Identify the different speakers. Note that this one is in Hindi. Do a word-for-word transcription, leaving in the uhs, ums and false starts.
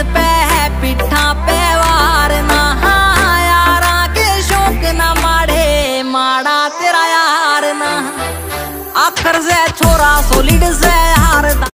Speaker 1: पे है पिठा पे वार ना, यारा के शौक ना माड़े माड़ा तेरा यार ना। आखर से छोरा सोलिड से हारदा।